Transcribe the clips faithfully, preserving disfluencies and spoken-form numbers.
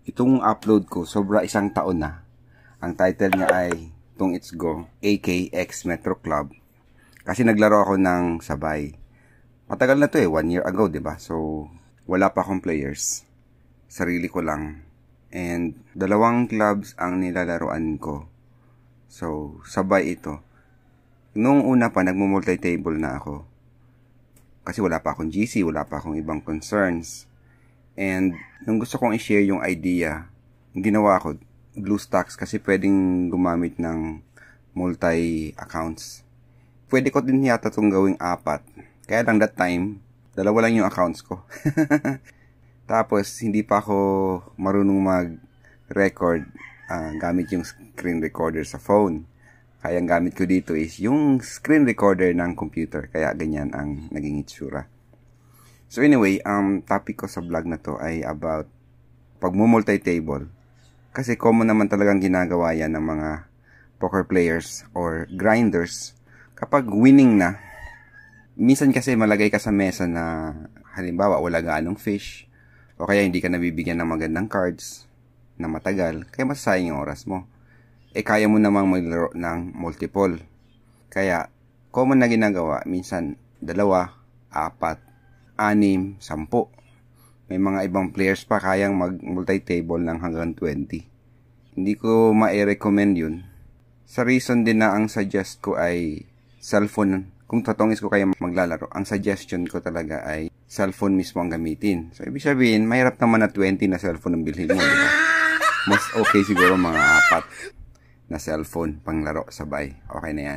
Itong upload ko, sobra isang taon na. Ang title niya ay Tong It's Go, aka X Metro Club. Kasi naglaro ako ng sabay. Matagal na to eh, one year ago, diba? So, wala pa akong players. Sarili ko lang. And, dalawang clubs ang nilalaroan ko. So, sabay ito. Noong una pa, nagmo-multitable na ako. Kasi wala pa akong G C, wala pa akong ibang concerns. And, nung gusto kong i-share yung idea, ginawa ko, BlueStacks kasi pwedeng gumamit ng multi-accounts. Pwede ko din yata itong gawing apat. Kaya lang that time, dalawa lang yung accounts ko. Tapos, hindi pa ako marunong mag-record uh, gamit yung screen recorder sa phone. Kaya ang gamit ko dito is yung screen recorder ng computer. Kaya ganyan ang naging itsura. So anyway, um, topic ko sa vlog na to ay about pag-multitable. Kasi common naman talagang ginagawa yan ng mga poker players or grinders kapag winning na. Minsan kasi malagay ka sa mesa na halimbawa wala gaanong fish o kaya hindi ka nabibigyan ng magandang cards na matagal, kaya masasayang yung oras mo. Eh kaya mo namang maglaro ng multiple. Kaya common na ginagawa, minsan dalawa, apat, anim, sampu. May mga ibang players pa kayang mag-multitable ng hanggang twenty. Hindi ko ma-recommend yun. Sa reason din na ang suggest ko ay cellphone. Kung tatongis ko kayo maglalaro, ang suggestion ko talaga ay cellphone mismo ang gamitin. So, ibig sabihin, mahirap naman na twenty na cellphone ang bilhin mo, diba? Mas okay siguro mga apat na cellphone pang laro sabay. Okay na yan.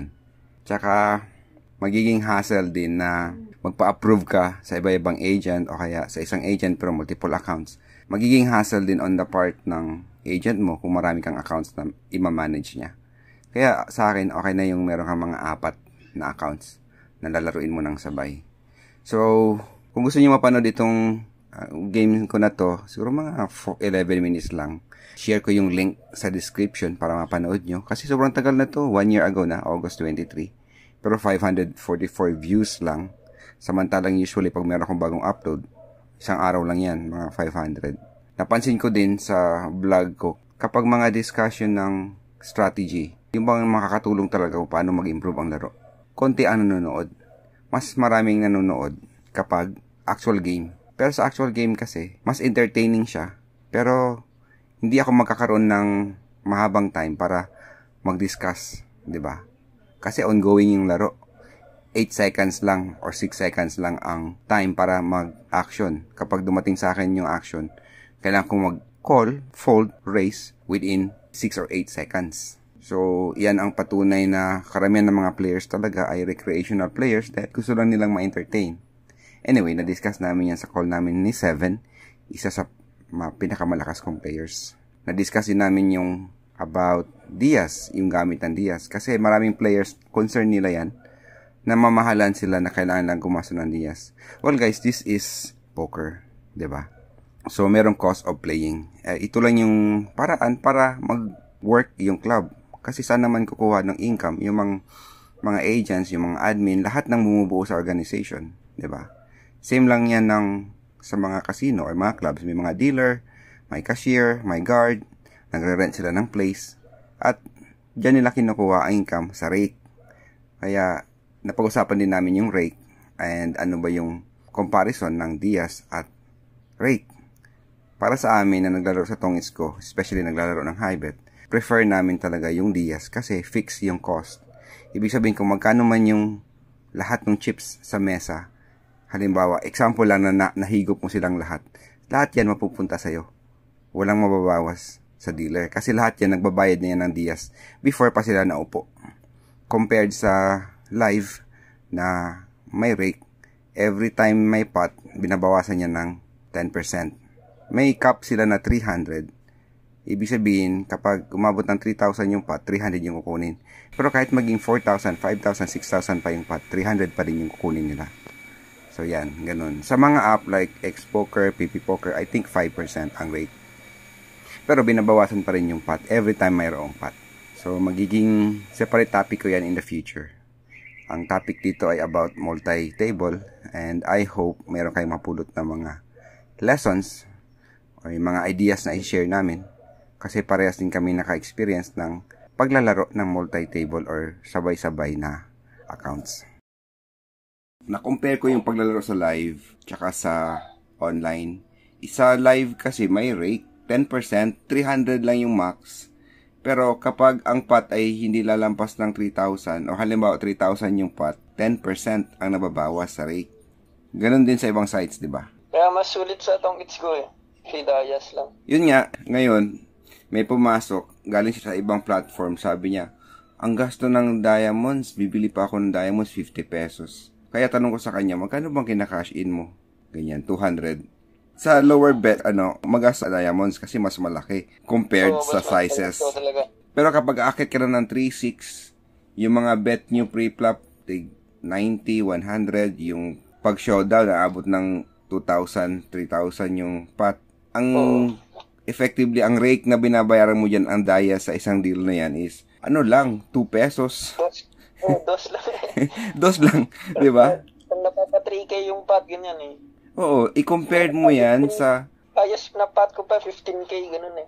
Tsaka, magiging hassle din na magpa-approve ka sa iba-ibang agent o kaya sa isang agent pero multiple accounts. Magiging hassle din on the part ng agent mo kung marami kang accounts na ima-manage niya. Kaya sa akin, okay na yung meron kang mga apat na accounts na lalaruin mo ng sabay. So, kung gusto niyo mapanood itong uh, game ko na to, siguro mga eleven minutes lang. Share ko yung link sa description para mapanood nyo. Kasi sobrang tagal na to, one year ago na, August twenty-three. Pero five hundred forty-four views lang. Samantalang usually pag meron akong bagong upload, isang araw lang yan, mga five hundred. Napansin ko din sa vlog ko, kapag mga discussion ng strategy, yung bang makakatulong talaga kung paano mag-improve ang laro, konti ang nanonood. Mas maraming nanonood kapag actual game. Pero sa actual game kasi, mas entertaining siya. Pero hindi ako magkakaroon ng mahabang time para mag-discuss, di ba? Kasi ongoing yung laro. eight seconds lang or six seconds lang ang time para mag-action. Kapag dumating sa akin yung action, kailangan kong mag-call, fold, raise within six or eight seconds. So, yan ang patunay na karamihan ng mga players talaga ay recreational players that gusto lang nilang ma-entertain. Anyway, na-discuss namin yan sa call namin ni Seven, isa sa mga pinakamalakas kong players. Na-discuss din namin yung about Diaz, yung gamit ng Diaz. Kasi maraming players, concern nila yan, na mamahalan sila na kailangan lang gumasa ng Diaz. Well guys, this is poker, diba? So, merong cost of playing. Eh, ito lang yung paraan para mag-work yung club. Kasi saan naman kukuha ng income yung mga, mga agents, yung mga admin, lahat ng bumubuo sa organization, diba? Same lang yan ng, sa mga casino or mga clubs. May mga dealer, may cashier, may guard, nagre-rent sila ng place, at dyan nila kinukuha ang income sa rake. Kaya, napag-usapan din namin yung rake and ano ba yung comparison ng Diaz at rake. Para sa amin na naglalaro sa Tong It's Go, especially naglalaro ng high bet, prefer namin talaga yung Diaz kasi fix yung cost. Ibig sabihin kung magkano man yung lahat ng chips sa mesa, halimbawa, example lang na, na nahigop mo silang lahat, lahat yan mapupunta sa'yo. Walang mababawas sa dealer kasi lahat yan nagbabayad na yan ng Diaz before pa sila naupo. Compared sa live na may rake, every time may pot, binabawasan niya ng ten percent. May cap sila na three hundred. Ibig sabihin, kapag umabot ng three thousand yung pot, three hundred yung kukunin. Pero kahit maging four thousand, five thousand, six thousand pa yung pot, three hundred pa rin yung kukunin nila. So yan, ganun. Sa mga app like xpoker, ppoker, I think five percent ang rate. Pero binabawasan pa rin yung pot every time mayroong pot. So magiging separate topic ko yan in the future. Ang topic dito ay about multi-table and I hope mayroon kayong mapulot na mga lessons Okay, mga ideas na i-share namin. Kasi parehas din kami naka-experience ng paglalaro ng multi-table or sabay-sabay na accounts. Na-compare ko yung paglalaro sa live tsaka sa online. Isa live kasi may rake, ten percent, three hundred lang yung max. Pero kapag ang pot ay hindi lalampas ng three thousand o halimbawa three thousand yung pot, ten percent ang nababawas sa rake. Ganon din sa ibang sites, di ba? Kaya mas sulit sa tong its go eh. Si Dayas lang. Yun nga, ngayon, may pumasok, galing siya sa ibang platform, sabi niya, ang gasto ng diamonds, bibili pa ako ng diamonds, fifty pesos. Kaya tanong ko sa kanya, magkano bang kinakash in mo? Ganyan, two hundred. Sa lower bet, ano, magasta diamonds kasi mas malaki compared oh, sa sizes. Pero kapag akit ka na ng three six, yung mga bet nyo pre-flop, ninety, one hundred, yung pag showdown, naabot ng two thousand, three thousand yung pot. Ang oh. effectively, ang rake na binabayaran mo dyan, ang daya sa isang deal na yan is, ano lang, two pesos. Dos, oh, dos lang. Dos lang, di ba? Kung napapa three K yung pot, ganyan eh. Oo, i-compare mo yan sa... Ayos na pot ko pa, fifteen K, ganun eh.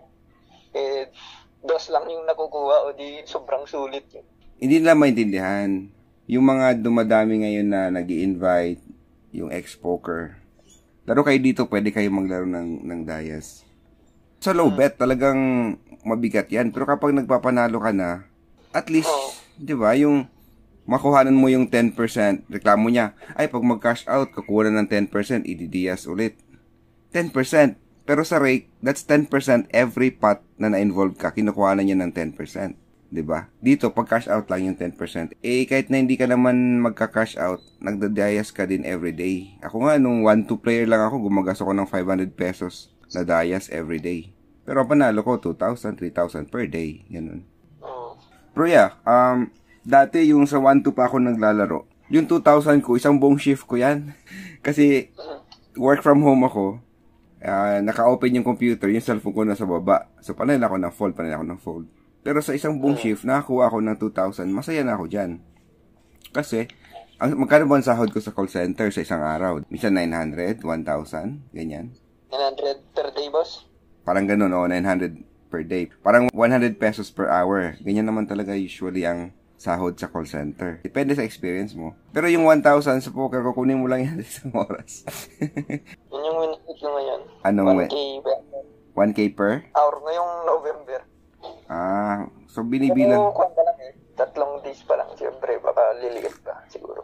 Eh, dos lang yung nakukuha o di sobrang sulit yun. Hindi nila maintindihan. Yung mga dumadami ngayon na nag-i-invite, yung xpoker. Laro kayo dito, pwede kayo maglaro ng, ng dayas. Sa low bet, talagang mabigat yan. Pero kapag nagpapanalo ka na, at least, oh. di ba, yung... makuhanan mo yung ten percent, reklamo niya, ay pag mag-cash out, kukuha ng ten percent, ididiyas ulit. ten percent. Pero sa rake, that's ten percent every pot na na-involve ka, kinukuha na niya ng ten percent. Diba? Dito, pag cash out lang yung ten percent. Eh, kahit na hindi ka naman magka-cash out, nagdadayas ka din everyday. Ako nga, nung one two player lang ako, gumagas ako ng five hundred pesos na dayas everyday. Pero panalo ko, two thousand, three thousand per day. Ganun. Pero yeah, um, dati yung sa one two pa ako naglalaro, yung two thousand ko, isang buong shift ko yan. Kasi work from home ako, uh, naka-open yung computer, yung cellphone ko nasa baba. So panay ako ng fold, panay ako ng fold. Pero sa isang buong shift, nakakuha ako ng two thousand, masaya na ako dyan. Kasi, ang, magkano ba ang sahod ko sa call center sa isang araw? Minsan nine hundred, one thousand, ganyan. nine hundred per day, boss? Parang ganun, o, nine hundred per day. Parang one hundred pesos per hour. Ganyan naman talaga usually ang sahod sa call center. Depende sa experience mo. Pero yung one thousand sa poker, kukunin mo lang yan sa isang oras. Yun yung win ko ngayon. Anong one K per? one K per? Hour ngayong November. Ah, so binibilang. Pero kung pa lang eh, tatlong days pa lang. Siyempre, baka liliit pa siguro.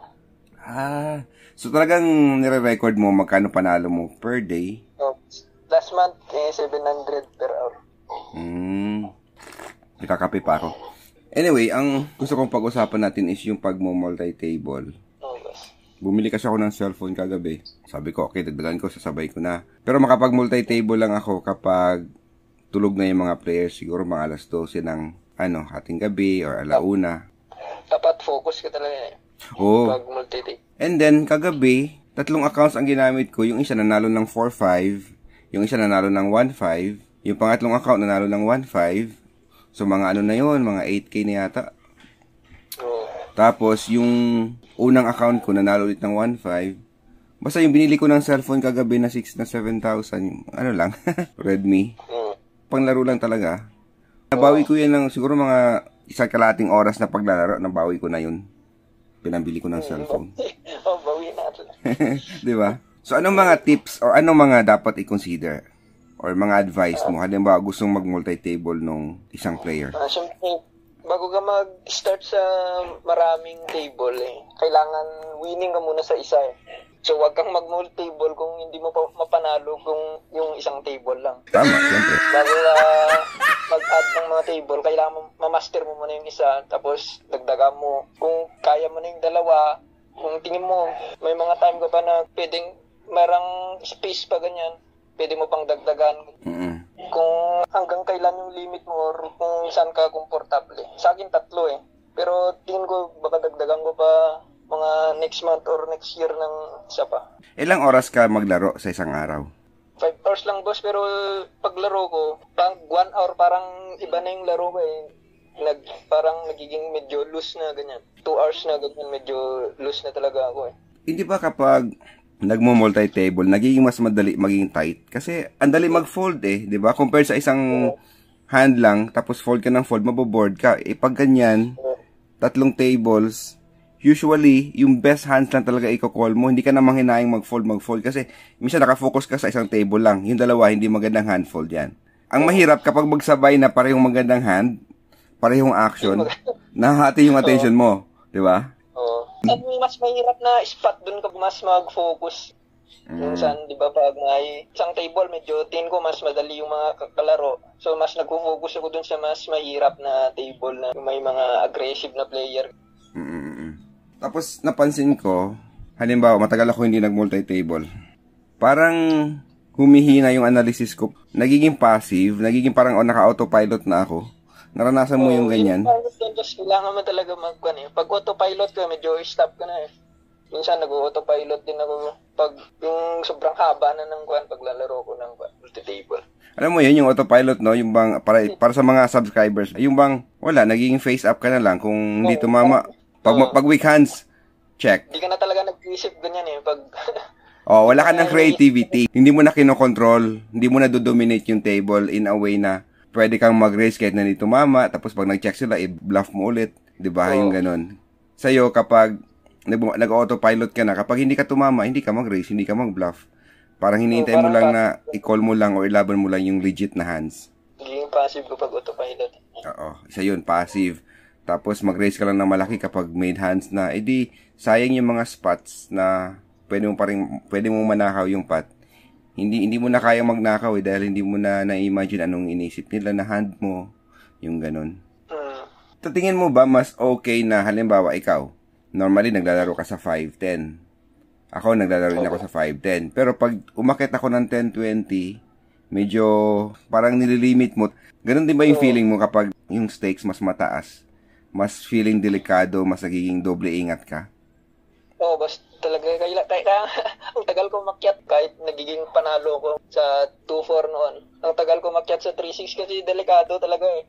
Ah, so talagang nire-record mo magkano panalo mo per day? Oh, last month, eh, seven hundred per hour. Hmm. Nakakape pa ako. Anyway, ang gusto kong pag-usapan natin is yung pag-multitable. Oh, yes. Bumili kasi ako ng cellphone kagabi. Sabi ko, okay, dagdagan ko, sasabay ko na. Pero makapag-multitable lang ako kapag tulog na yung mga players. Siguro mga alas twelve ng ano, hating gabi or alauna. Dapat focus ka talaga eh. Oo. Pag multitable. And then, kagabi, tatlong accounts ang ginamit ko. Yung isa nanalo ng four five. Yung isa nanalo ng one five. Yung pangatlong account nanalo ng one five. So, mga ano na yun, mga eight K na yata. Oh. Tapos, yung unang account ko, nanalo ulit ng one five. Basta yung binili ko ng cellphone kagabi na six na seven thousand, ano lang, Redmi. Mm. Panglaro lang talaga. Nabawi ko yan ng siguro mga isang kalating oras na paglalaro, nabawi ko na yun. Pinambili ko ng cellphone. Oh, bawi natin. Diba? So, anong mga tips or anong mga dapat i-consider? Or mga advice mo, halimbawa gustong mag-multitable nung isang player? Uh, Siyempre, bago ka mag-start sa maraming table, eh, kailangan winning ka muna sa isa eh. So, wag kang mag-multitable kung hindi mo pa mapanalo kung yung isang table lang. Tama, siyempre. Bago ka mag-add ng mga table, kailangan ma-master mo muna yung isa, tapos dagdagan mo. Kung kaya mo na yung dalawa, kung tingin mo, may mga time ka pa na pwedeng merang space pa ganyan, pwede mo pang dagdagan. Mm-hmm. Kung hanggang kailan yung limit mo or kung saan ka komportable. Sa akin tatlo eh. Pero tingin ko baka dagdagan ko pa mga next month or next year ng isa pa. Ilang oras ka maglaro sa isang araw? Five hours lang boss, pero paglaro ko, pag one hour parang iba na yung laro ko eh. Nag, parang nagiging medyo loose na ganyan. Two hours na ganyan, medyo loose na talaga ako eh. Hindi ba kapag nagmo-multitable, nagiging mas madali maging tight. Kasi, ang dali mag-fold eh, di ba? Compared sa isang hand lang, tapos fold ka ng fold, maboboard ka. Eh, pag ganyan, tatlong tables, usually, yung best hands lang talaga i-call mo. Hindi ka na manghinayang mag-fold, mag-fold. Kasi, minsan nakafocus ka sa isang table lang. Yung dalawa, hindi magandang hand fold yan. Ang mahirap, kapag magsabay na parehong magandang hand, parehong action, nahati yung attention mo. Di ba? Oo. Ang mas mahirap na spot dun ka mas mag-focus. Mm. Minsan, di ba, pag may isang table, medyo tin ko, mas madali yung mga kalaro. So, mas nag-focus ako dun sa mas mahirap na table na may mga aggressive na player. Mm-mm. Tapos, napansin ko, halimbawa, matagal ako hindi nag-multitable. Parang humihina yung analysis ko. Nagiging passive, nagiging parang oh, naka-autopilot na ako. Naranasan mo oh, yung ganyan? Yung kailangan mo talaga mag-kan eh. Pag autopilot ka, medyo stop ka na eh. Minsan nag-autopilot din ako pag yung sobrang haba na ng kwan paglalaro ko ng multitable. Alam mo yun, yung autopilot, no? Yung bang, para, para sa mga subscribers, yung bang, wala, nagiging face up ka na lang kung hindi tumama. Pag, oh. pag weak hands, check. Hindi ka na talaga nag-iisip ganyan eh. Pag oh, wala ka ng creativity. Hindi mo na kinokontrol, hindi mo na do-dominate yung table in a way na pwede kang mag-raise kahit na hindi tumama, tapos pag nag-check sila, i-bluff mo ulit. Diba? Oh. Yung ganun. Sa'yo, kapag nag-autopilot ka na, kapag hindi ka tumama, hindi ka mag-raise, hindi ka mag-bluff. Parang hinihintay oh, mo lang na i-call mo lang o ilaban mo lang yung legit na hands. Naging passive ko pag autopilot. Oo. Isa yun, passive. Tapos mag-raise ka lang ng malaki kapag made hands na, edi sayang yung mga spots na pwede mo pa rin, pwede mo manakaw yung pot. Hindi hindi mo na kaya magnakaw eh dahil hindi mo na na-imagine anong inisip nila na hand mo, yung ganun. Uh, Tatingin mo ba mas okay na halimbawa ikaw, normally naglalaro ka sa five ten. Ako naglalaro din ako sa five ten. Pero pag umakit ako ng ten twenty, medyo parang nililimit mo. Ganun din ba yung uh, feeling mo kapag yung stakes mas mataas? Mas feeling delikado, mas nagiging doble ingat ka? Oo, oh, basta talaga, kaya, kaya ang tagal ko makyat kahit nagiging panalo ko sa two four noon. Ang tagal ko makyat sa three six kasi delikado talaga eh.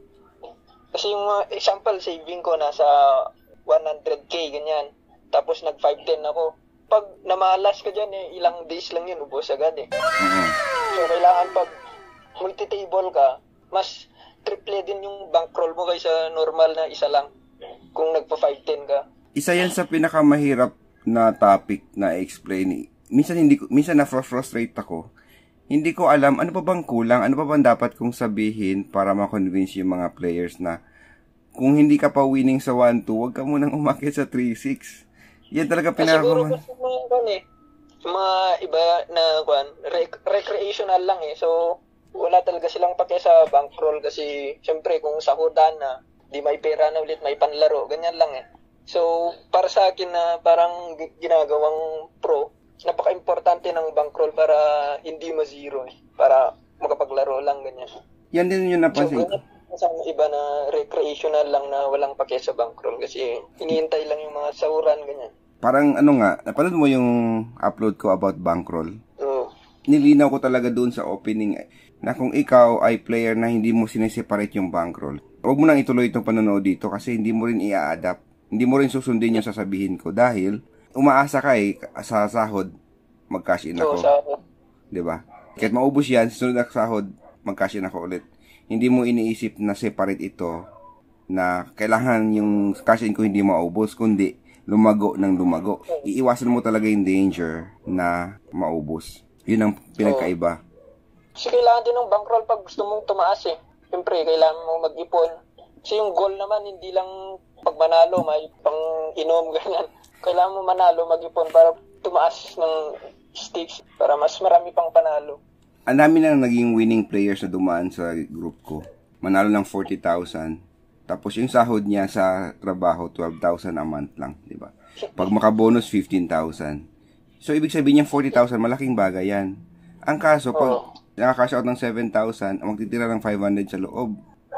Kasi yung uh, example, saving ko nasa one hundred K, ganyan. Tapos nag five ten ako. Pag namalas ka dyan eh, ilang days lang yun, ubos agad eh. Mm-hmm. So, kailangan pag multitable ka, mas triple din yung bankroll mo kaysa normal na isa lang kung nagpa five ten ka. Isa yan sa pinakamahirap na topic na i-explain. Minsan hindi ko, minsan na frustrate ako. Hindi ko alam ano pa bang kulang, ano pa bang dapat kong sabihin para ma-convince yung mga players na kung hindi ka pa winning sa one two, wag ka munang umakit sa three six. Yan talaga pinaka siguro gusto mo yung eh. Mga iba na kwan, rec- recreational lang eh. So wala talaga silang pake sa bankroll kasi syempre kung sahudan na, di may pera na ulit, may panlaro, ganyan lang eh. So, para sa akin na parang ginagawang pro, napaka-importante ng bankroll para hindi ma-zero eh. Para makapaglaro lang, ganyan. Yan din yung napansin ko. So, sa iba na recreational lang na walang pake sa bankroll kasi hinihintay lang yung mga sahuran, ganyan. Parang ano nga, napanood mo yung upload ko about bankroll? Oo. Nilinaw ko talaga doon sa opening na kung ikaw ay player na hindi mo sineseparate yung bankroll, huwag mo nang ituloy itong panonood dito kasi hindi mo rin i-adapt. Hindi mo rin susundin yung sasabihin ko dahil umaasa ka eh sa sahod, mag-cash in ako. So, diba? Kahit maubos yan, sunod na sahod, mag-cash in ako ulit. Hindi mo iniisip na separate ito na kailangan yung cash in ko hindi maubos, kundi lumago ng lumago. Iiwasan mo talaga yung danger na maubos. Yun ang pinagkaiba. Kasi kailangan din ng bankroll pag gusto mong tumaas eh. Siyempre, kailangan mong mag-ipon. Kasi yung goal naman, hindi lang pag manalo, may pang inom, ganyan. Kailangan mo manalo, mag-ipon para tumaas ng stakes, para mas marami pang panalo. Ang dami na naging winning players na dumaan sa group ko. Manalo ng forty thousand. Tapos yung sahod niya sa trabaho, twelve thousand a month lang, di ba? Pag makabonus, fifteen thousand. So, ibig sabihin niya forty thousand, malaking bagay yan. Ang kaso, pag oh. nakakash out ng seven thousand, magtitira ng five hundred sa loob.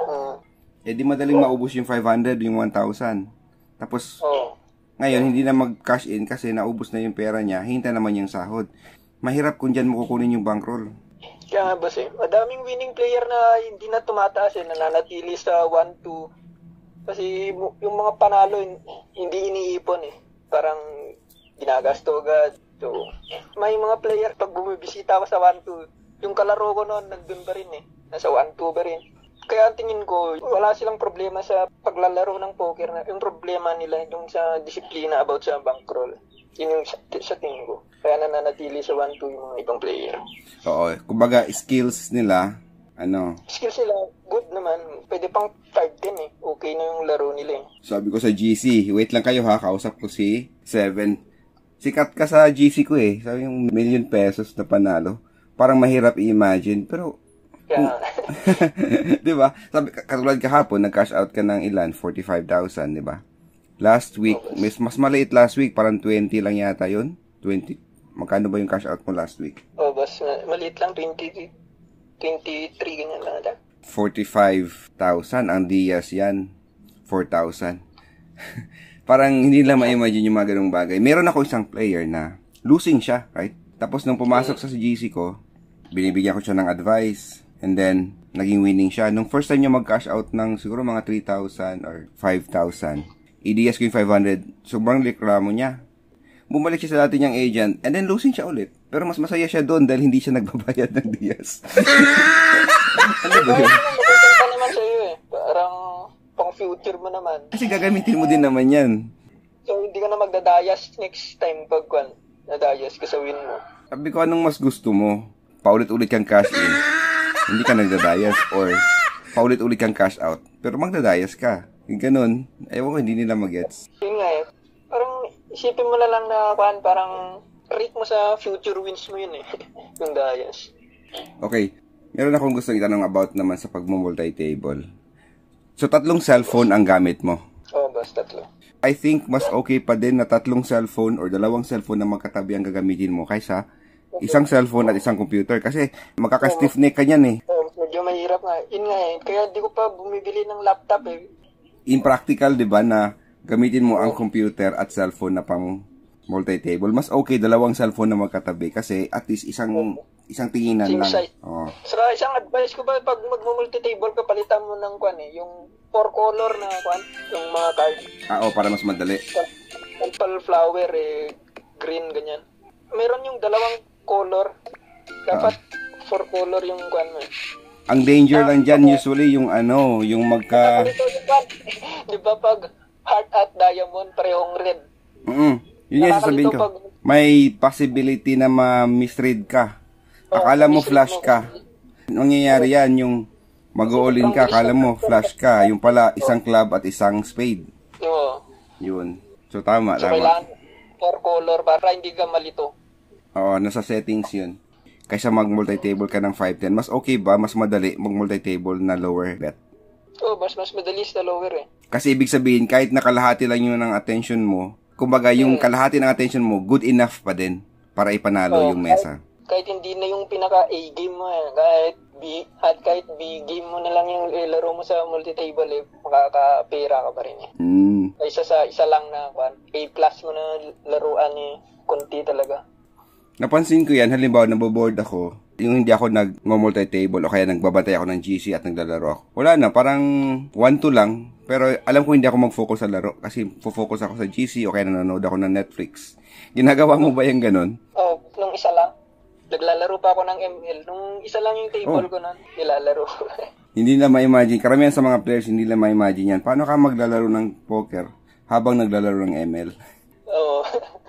Eh di madaling maubos yung five hundred, yung one thousand. Tapos, oh. ngayon, hindi na mag-cash in kasi naubos na yung pera niya, hintay naman yung sahod. Mahirap kung dyan mo kukunin yung bankroll. Kaya nga boss eh, madaming winning player na hindi na tumataas eh, nananatili sa one two. Kasi yung mga panalo, hindi iniipon eh. Parang ginagasto agad. So, may mga player, pag bumibisita ako sa one two, yung kalaro ko noon, nandun pa rin eh. Nasa one two pa rin. Kaya tingin ko, wala silang problema sa paglalaro ng poker. Yung problema nila, yung sa disiplina about sa bankroll. Yun yung sa, sa tingin ko. Kaya nananatili sa one two yung mga ibang player. Oo, kumbaga skills nila, ano? Skills nila, good naman. Pwede pang five ten eh. Okay na yung laro nila eh. Sabi ko sa G C, wait lang kayo ha, kausap ko si Seven. Sikat ka sa G C ko eh. Sabi yung million pesos na panalo. Parang mahirap i-imagine. Pero, yeah. di ba? Sabi, katulad kahapon, nag-cash out ka ng ilan? forty-five thousand, di ba? Last week, mas, mas maliit last week. Parang twenty lang yata yun. twenty. Magkano ba yung cash out mo last week? Oh, bas, maliit lang. twenty, twenty-three, ganyan lang ata. forty-five thousand. Ang Diaz yan. four thousand. Parang hindi lang ma-imagine yung mga ganung bagay. Meron ako isang player na losing siya, right? Tapos nung pumasok sa G C ko, binibigyan ko siya ng advice. And then, naging winning siya. Nung first time niya mag-cash out ng siguro mga three thousand or five thousand, i-D S ko yung five hundred. Sobrang reklamo niya. Bumalik siya sa dati niyang agent. And then, losing siya ulit. Pero mas masaya siya doon dahil hindi siya nagbabayad ng D S. Ano ba yun? Maganda naman sa'yo eh. Parang pang future mo naman. Kasi gagamitin mo din naman yan. So, hindi ka na magdadayas next time pag kwan, nadayas ka sa win mo. Sabi ko, anong mas gusto mo? Paulit-ulit kang cash in, hindi ka nagdadayas, or paulit-ulit kang cash out, pero magdadayas ka. Yung ganun, ewan ko, hindi nila magets. Yun nga eh. Parang isipin mo na lang na kwan, parang rate mo sa future wins mo yun eh. Yung dayas. Okay, meron akong gusto itanong about naman sa pag-multitable. So, tatlong cellphone ang gamit mo. Oo, oh, basta tatlo. I think mas okay pa din na tatlong cellphone or dalawang cellphone na magkatabi ang gagamitin mo kaysa isang cellphone at isang computer. Kasi makaka-stiff neck ka niyan eh. Oo, oh, medyo mahirap nga. Yun nga eh. Kaya di ko pa bumibili ng laptop eh. Impractical, di ba, na gamitin mo ang computer at cellphone na pang multitable. Mas okay dalawang cellphone na magkatabi kasi at least isang isang tinginan lang. Oh. So, isang advice ko ba, pag mag-multitable ka, palitan mo ng kwan eh, yung four color na kwan, yung mga card. Ah, oh, para mas madali. Purple flower eh, green, ganyan. Meron yung dalawang color. Dapat ah. four color yung kwan mo eh. Ang danger ah, lang dyan, okay. Usually, yung ano, yung magka... Di ba pag heart at diamond, parehong red? Mm-hmm. Yun yung sasabihin ko. Pag... May possibility na ma-misread ka. Akala mo flash ka. Nangyayari yan, yung mag-all-in ka, akala mo flash ka. Yung pala, isang club at isang spade. Oo. Yun. So, tama, so, tama. Kailangan four color para hindi ka malito. Oo, nasa settings yun. Kaysa mag-multitable ka ng five ten, mas okay ba? Mas madali mag-multitable na lower bet? Oo, mas mas madali sa lower eh. Kasi ibig sabihin, kahit nakalahati lang yun ng attention mo, kumbaga yung hmm. kalahati ng attention mo, good enough pa din para ipanalo oh, yung mesa. Kahit, kahit hindi na yung pinaka-A game mo eh, kahit B, at kahit B game mo na lang yung laro mo sa multitable eh, makaka-pera ka pa rin eh. Mm. Kaysa sa isa lang na A plus mo na laruan eh, konti talaga. Napansin ko yan, halimbawa naboboard ako, yung hindi ako nag-multitable o kaya nagbabantay ako ng G C at naglalaro ako. Wala na, parang one two lang, pero alam ko hindi ako mag-focus sa laro kasi focus ako sa G C o kaya nanonood ako ng Netflix. Ginagawa mo ba yung ganun? Oo, oh, nung isa lang. Naglalaro pa ako ng M L. Nung isa lang yung table oh. ko nun, nilalaro. Hindi na ma-imagine. Karamihan sa mga players, hindi na ma-imagine yan. Paano ka maglalaro ng poker habang naglalaro ng M L? Oo.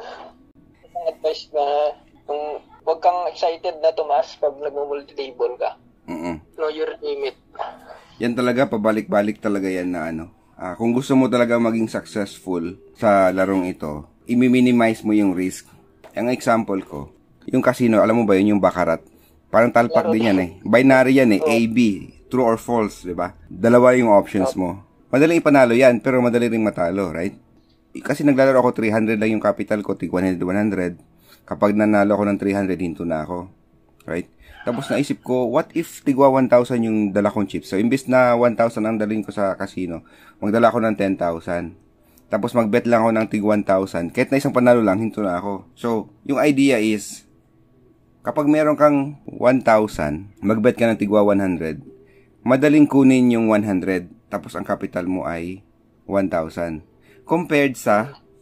Ang advice na kung huwag kang excited na tumas pag nag-multitable ka. Mm-mm. Know your limit. Yan talaga, pabalik-balik talaga yan na ano. Ah, kung gusto mo talaga maging successful sa larong ito, i-minimize mo yung risk. Ang example ko, yung casino, alam mo ba yun, yung baccarat? Parang talpak din yan eh. Binary yan eh, oh. A, B, true or false, di ba? Dalawa yung options oh. mo. Madaling ipanalo yan, pero madali ring matalo, right? Kasi naglalaro ako three hundred lang yung capital ko, tig one hundred, one hundred. Kapag nanalo ako ng three hundred, hinto na ako. Right? Tapos naisip ko, what if tigwa one thousand yung dala kong chips? So, imbis na one thousand ang dalhin ko sa casino, magdala ako ng ten thousand. Tapos magbet lang ako ng tig one thousand. Kahit na isang panalo lang, hinto na ako. So, yung idea is, kapag meron kang one thousand, magbet ka ng tigwa one hundred, madaling kunin yung one hundred, tapos ang capital mo ay one thousand. Compared sa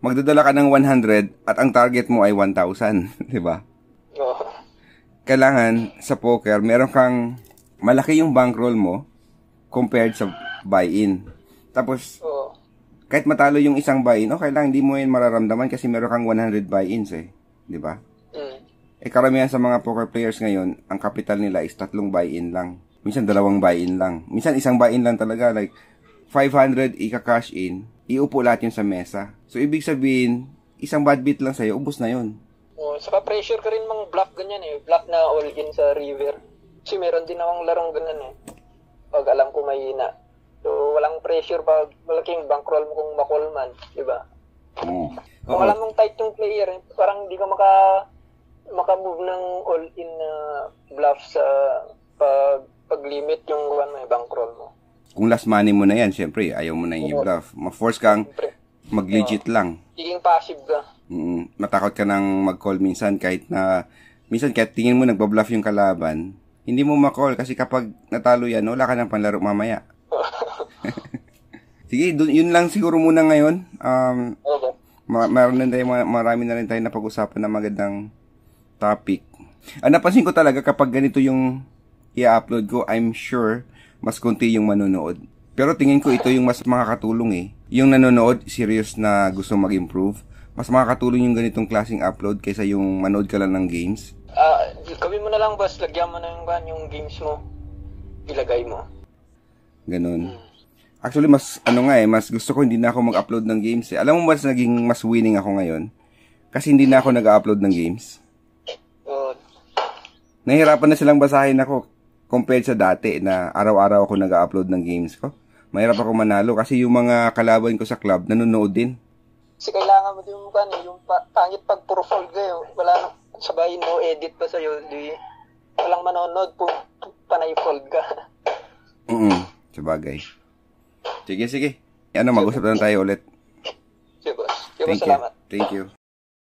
magdadala ka ng one hundred at ang target mo ay one thousand, di ba? Oo. Kailangan sa poker, meron kang malaki yung bankroll mo compared sa buy-in. Tapos, Oo. kahit matalo yung isang buy-in, okay lang, hindi mo yun mararamdaman kasi meron kang one hundred buy-ins eh. Di ba? Mm. Eh, karamihan sa mga poker players ngayon, ang capital nila is tatlong buy-in lang. Minsan, dalawang buy-in lang. Minsan, isang buy-in lang talaga. Like, five hundred ika-cash in, iupo lahat yun sa mesa. So, ibig sabihin, isang bad beat lang sa'yo, ubos na yun. Oh, saka pressure ka rin mang bluff ganyan eh. Bluff na all-in sa river. Kasi meron din akong larong ganyan eh. Pag alam ko mahina. So, walang pressure pag malaking bankroll mo kung makol man. Diba? Mm. Kung alam mong tight yung player, parang hindi ka maka maka-move ng all-in na bluff sa pag pag-limit yung one may bankroll mo. Kung last money mo na yan, syempre, ayaw mo na yung i-bluff. Ma-force kang mag-legit uh, lang. Tiging passive ka. Mm, matakot ka nang mag-call minsan kahit na, minsan kahit tingin mo nagbabluff yung kalaban, hindi mo ma-call kasi kapag natalo yan, wala ka ng panlaro mamaya. Sige, dun, yun lang siguro muna ngayon. Um, okay. ma- meron na tayo, marami na rin tayo napag-usapan na magandang topic. Ah, napansin ko talaga kapag ganito yung i-upload ko, I'm sure mas konti yung manonood. Pero tingin ko ito yung mas makakatulong eh. Yung nanonood, serious na gusto mag-improve. Mas makakatulong yung ganitong klaseng upload kaysa yung manood ka lang ng games. Ah, uh, gawin mo na lang boss, lagyan mo na yung, yung games mo. Ilagay mo. Ganun. Actually, mas ano nga eh, mas gusto ko hindi na ako mag-upload ng games eh. Alam mo mas naging mas winning ako ngayon? Kasi hindi na ako nag-upload ng games. Uh, Nahihirapan na silang basahin ako compared sa dati na araw-araw ako nag-upload ng games ko. Mahirap ako manalo kasi yung mga kalaban ko sa club nanonood din. Kasi kailangan mo din yung kan eh, yung pa- pangit pag puro fold kayo. Wala nang sabahin mo, edit pa sa'yo. Di, walang manonood po, panay fold ka. Mm, sabagay. Sige, sige. Ano, mag-usap na tayo ulit. Sige boss. Sige boss, Thank you. salamat. Thank you.